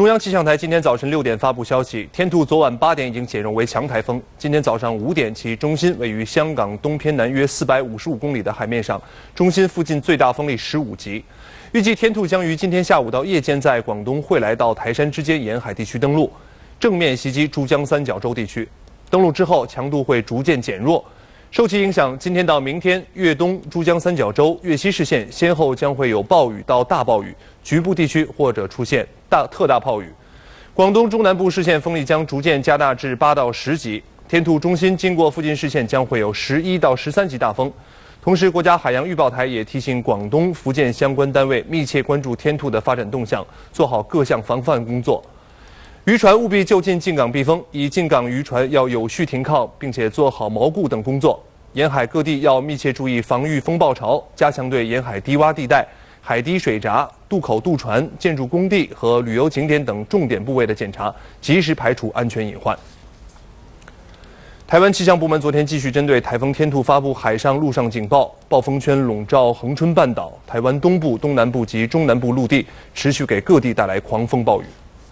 中央气象台今天早晨6点发布消息，天兔昨晚8点已经减弱为强台风。今天早上5点，其中心位于香港东偏南约455公里的海面上，中心附近最大风力15级。预计天兔将于今天下午到夜间在广东惠来到台山之间沿海地区登陆，正面袭击珠江三角洲地区。登陆之后，强度会逐渐减弱。受其影响，今天到明天，粤东、珠江三角洲、粤西市县先后将会有暴雨到大暴雨，局部地区或者出现特大暴雨。广东中南部市县风力将逐渐加大至8到10级，天兔中心经过附近市县将会有11到13级大风。同时，国家海洋预报台也提醒广东、福建相关单位密切关注天兔的发展动向，做好各项防范工作。渔船务必就近进港避风，已进港渔船要有序停靠，并且做好锚固等工作。沿海各地要密切注意防御风暴潮，加强对沿海低洼地带、海堤水闸、渡口渡船、建筑工地和旅游景点等重点部位的检查，及时排除安全隐患。台湾气象部门昨天继续针对台风天兔发布海上、陆上警报，暴风圈笼罩恒春半岛、台湾东部、东南部及中南部陆地，持续给各地带来狂风暴雨。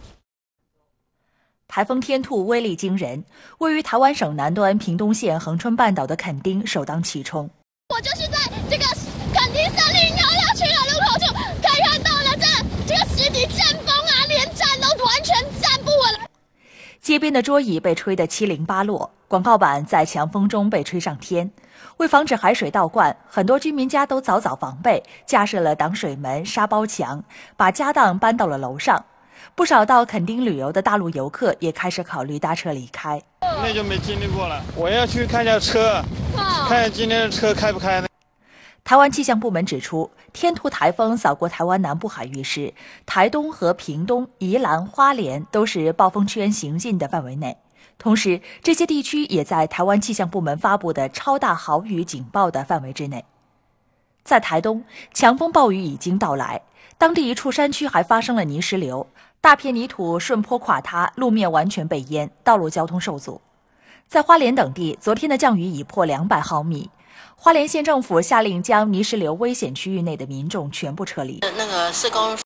台风天兔威力惊人，位于台湾省南端屏东县恒春半岛的垦丁首当其冲。 我就是在这个垦丁森林游乐区的入口处，可以看到了这个实体阵风啊，连站都完全站不稳了。 街边的桌椅被吹得七零八落，广告板在强风中被吹上天。为防止海水倒灌，很多居民家都早早防备，架设了挡水门、沙包墙，把家当搬到了楼上。不少到垦丁旅游的大陆游客也开始考虑搭车离开。 那就没经历过了，我要去看一下车，看看今天的车开不开呢。 台湾气象部门指出，天兔台风扫过台湾南部海域时，台东和屏东、宜兰、花莲都是暴风圈行进的范围内。同时，这些地区也在台湾气象部门发布的超大豪雨警报的范围之内。在台东，强风暴雨已经到来，当地一处山区还发生了泥石流，大片泥土顺坡垮塌，路面完全被淹，道路交通受阻。在花莲等地，昨天的降雨已破200毫米。花莲县政府下令将泥石流危险区域内的民众全部撤离。 那个施工